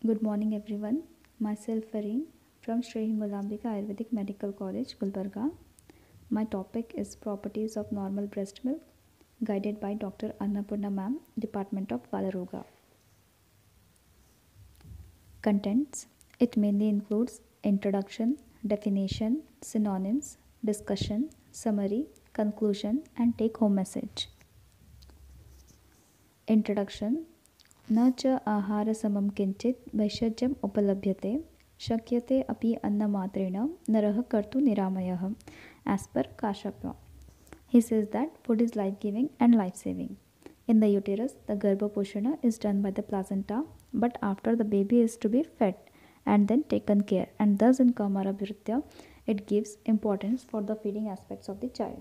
Good morning, everyone. Myself Fareen from Shri Hingolambika Ayurvedic Medical College, Gulbarga. My topic is properties of normal breast milk, guided by Dr. Annapurna Ma'am, Department of Balaroga. Contents: it mainly includes introduction, definition, synonyms, discussion, summary, conclusion, and take-home message. Introduction: न च आहारसमं किञ्चित् वैषज्यम् उपलभ्यते शक्यते अपि अन्नमात्रेण नरः कर्तुनिरामयः as per Kashyapa. He says that food is life-giving and life-saving. In the uterus, the Garbha Poshana is done by the placenta, but after the baby is to be fed and then taken care, and thus in Kamara Bhritya, it gives importance for the feeding aspects of the child.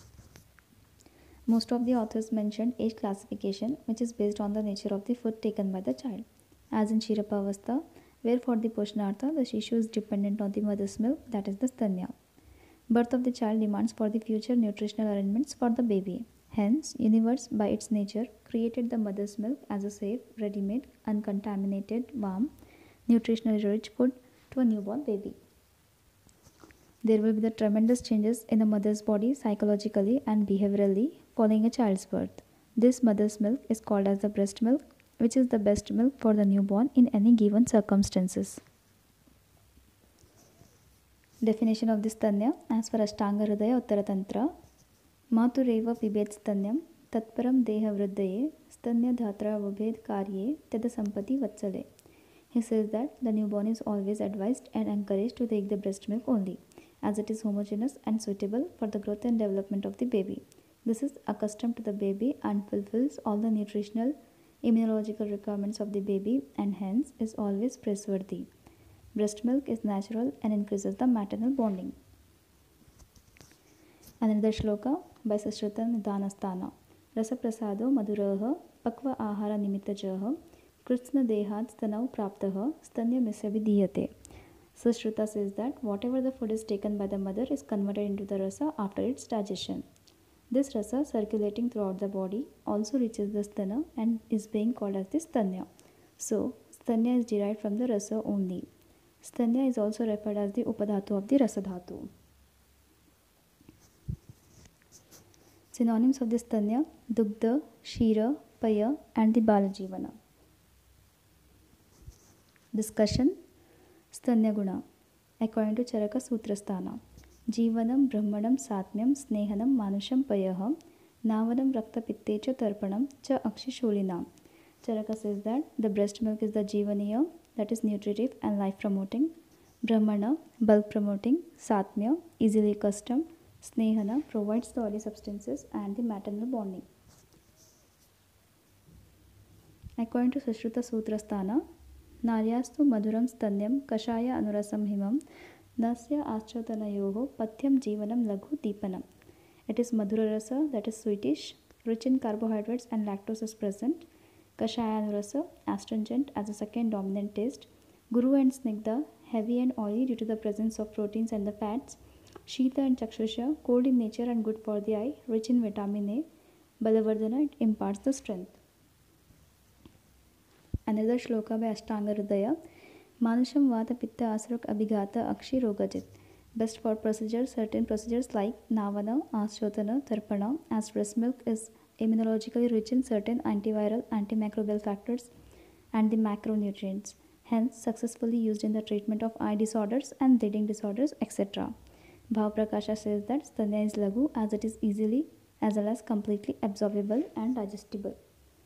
Most of the authors mentioned age classification, which is based on the nature of the food taken by the child. As in Shirapavastha, where for the Poshnartha, the Shishu is dependent on the mother's milk, that is the Stanya. Birth of the child demands for the future nutritional arrangements for the baby. Hence, universe by its nature created the mother's milk as a safe, ready-made, uncontaminated, warm, nutritionally rich food to a newborn baby. There will be the tremendous changes in a mother's body psychologically and behaviorally following a child's birth. This mother's milk is called as the breast milk, which is the best milk for the newborn in any given circumstances. Definition of this Stanya as per Ashtanga Hridaya Uttaratantra. Matureva pibet stanyam tatparam deha vruddhaye stanya dhatra vabhed karye tada sampati vatsale. He says that the newborn is always advised and encouraged to take the breast milk only, as it is homogeneous and suitable for the growth and development of the baby. This is accustomed to the baby and fulfills all the nutritional, immunological requirements of the baby and hence is always praiseworthy. Breast milk is natural and increases the maternal bonding. Another shloka by Sashruta Nidanasthana. Rasa prasado maduraha pakva ahara nimittajaha kritsna dehat stanau praptaha stanya misabhidiyate. Sashruta says that whatever the food is taken by the mother is converted into the rasa after its digestion. This rasa circulating throughout the body also reaches the sthana and is being called as the stanya. So, stanya is derived from the rasa only. Stanya is also referred as the upadhatu of the rasadhatu. Synonyms of the stanya: dugdha, shira, paya, and the balajivana. Discussion: Stanya Guna. According to Charaka Sutrasthana, Jivanam Brahmanam Satmyam Snehanam Manusham Payaha Navanam Raktapittecha Tarpanam Cha Akshisholinam. Charaka says that the breast milk is the Jivaniya, that is nutritive and life promoting, Brahmana, bulk promoting, Satmya, easily accustomed, Snehana provides the oily substances and the maternal bonding. According to Sushruta Sutrasthana, Naryastu Maduram Stanyam Kashaya Anurasam Himam Nasya Aschatanayoho Patyam Jivanam Laghu Deepanam. It is Madhura Rasa, that is sweetish, rich in carbohydrates and lactose is present. Kashaya Anurasa, astringent as a second dominant taste. Guru and Snigdha, heavy and oily due to the presence of proteins and the fats. Shita and Chakshusha, cold in nature and good for the eye, rich in vitamin A. Balavardhana, it imparts the strength. Another shloka by Ashtanga Hridaya. Manusham Vata Pitta Asruk Abhigata Akshi Rogajit. Best for procedures, certain procedures like Navana, Aschotana, Tarpana, as breast milk is immunologically rich in certain antiviral, antimicrobial factors and the macronutrients, hence successfully used in the treatment of eye disorders and bleeding disorders, etc. Bhav Prakasha says that Stanya is Laghu as it is easily as well as completely absorbable and digestible.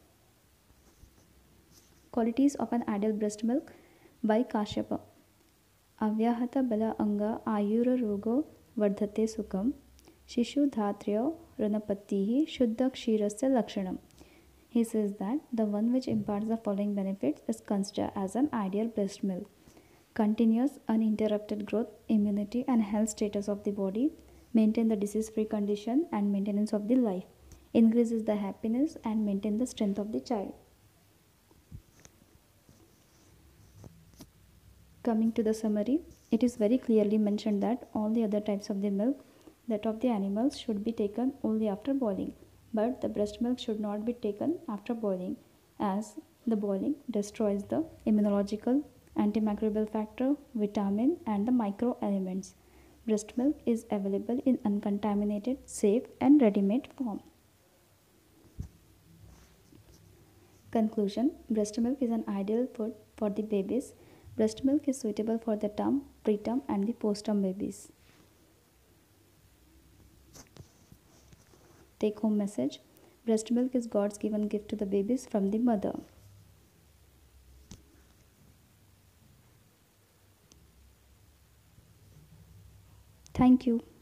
Qualities of an ideal breast milk by Kashyapa. Avyahata bala anga ayura rogo vardhate sukham shishu dhatryo ranapattihi shuddha kshirasya lakshanam. He says that the one which imparts the following benefits is considered as an ideal breast milk: continuous uninterrupted growth, immunity and health status of the body, maintain the disease-free condition and maintenance of the life, increases the happiness and maintain the strength of the child. Coming to the summary, it is very clearly mentioned that all the other types of the milk, that of the animals, should be taken only after boiling, but the breast milk should not be taken after boiling, as The boiling destroys the immunological, antimicrobial factor, vitamin, and the microelements. Breast milk is available in uncontaminated, safe, and ready made form. Conclusion: breast milk is an ideal food for the babies. Breast milk is suitable for the term, preterm, and the postterm babies. Take home message: breast milk is God's given gift to the babies from the mother. Thank you.